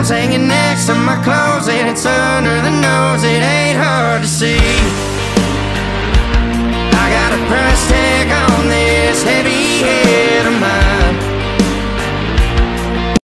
hanging next to my clothes, and it's under the nose. It ain't hard to see.